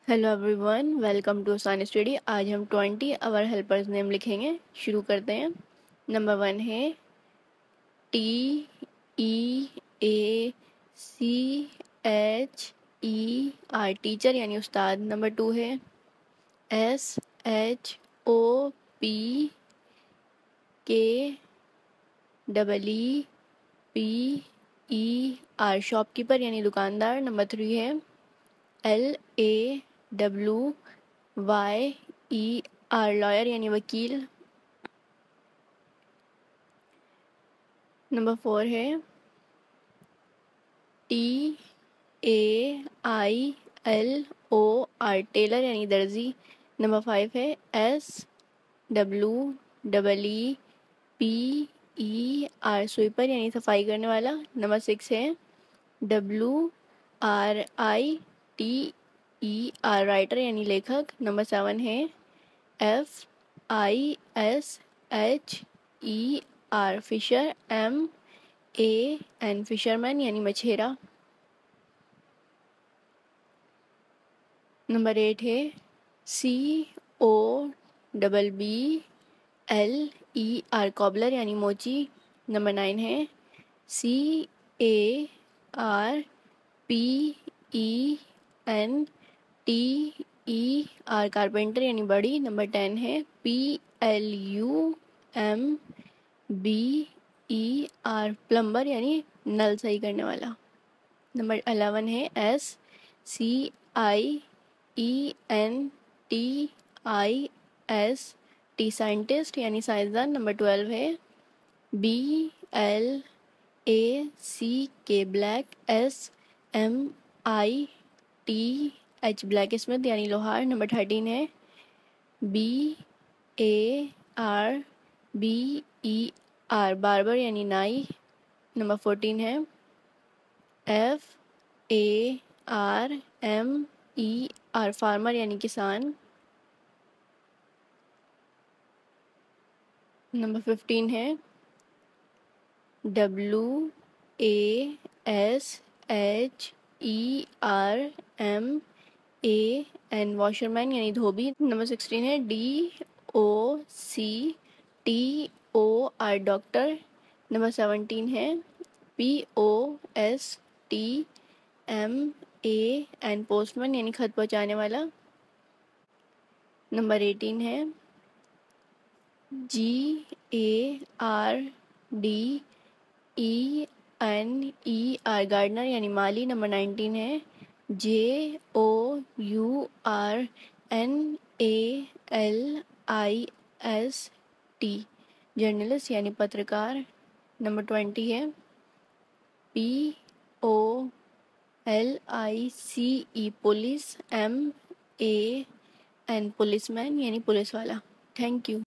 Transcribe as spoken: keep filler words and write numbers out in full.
Hello everyone, welcome to Aasan Study. आज हम twenty hour helpers name लिखेंगे। शुरू करते हैं। नंबर वन है T E A C H E R, teacher यानी उस्ताद। नंबर टू है S H O P K double E P E R, shopkeeper यानी दुकानदार। नंबर थ्री है L A W Y E R, lawyer यानी वकील। Number four है T A I L O R, tailor यानी दर्जी। Number five है S W double E P E R, sweeper यानी सफाई करने वाला। नंबर सिक्स है W R I T E R, writer यानी लेखक। नंबर सेवन है F I S H E R, fisher, M A N, fisherman यानी मछेरा। नंबर एट है C O double B L E R, cobbler यानी मोची। Number nine है C A R P E N T E R, carpenter यानी बड़ी। Number ten है P L U M B E R, plumber यानी नल सही करने वाला। नंबर अलेवन है S C I E N T I S T, scientist यानी साइंसदान। नंबर ट्वेल्व है B L A C K, black, S M I T H, black smith यानी लोहार। नंबर थर्टीन है B A R B E R, barber यानी नाई। Number fourteen है F A R M E R, farmer यानी किसान। Number fifteen है W A S H E R M A N, washerman यानी धोबी। नंबर सिक्सटीन है D O C T O R, doctor. Number seventeen है P O S T M A N, postman यानी खत पहुंचाने वाला। Number eighteen है G A R D E N E R, gardener यानी माली। नंबर नाइनटीन है J O U R N A L I S T, journalist यानी पत्रकार। नंबर ट्वेंटी है P O L I C E, police, M A N, policeman यानी police वाला। Thank you.